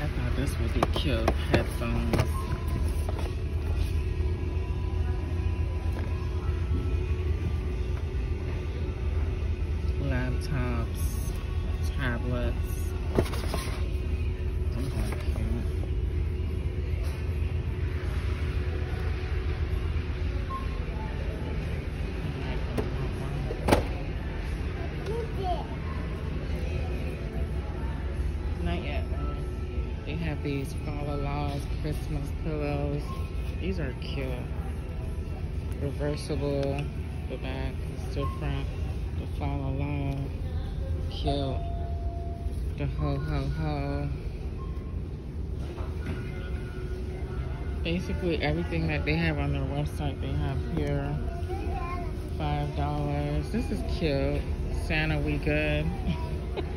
I thought this would be cute. Headphones. Laptops. Tablets. These are cute. Not yet. They have these Fall Laws Christmas pillows. These are cute. Reversible. The back is different. The Fall Law. Cute. The ho ho ho. Basically everything that they have on their website they have here. $5. This is cute. Santa, we good.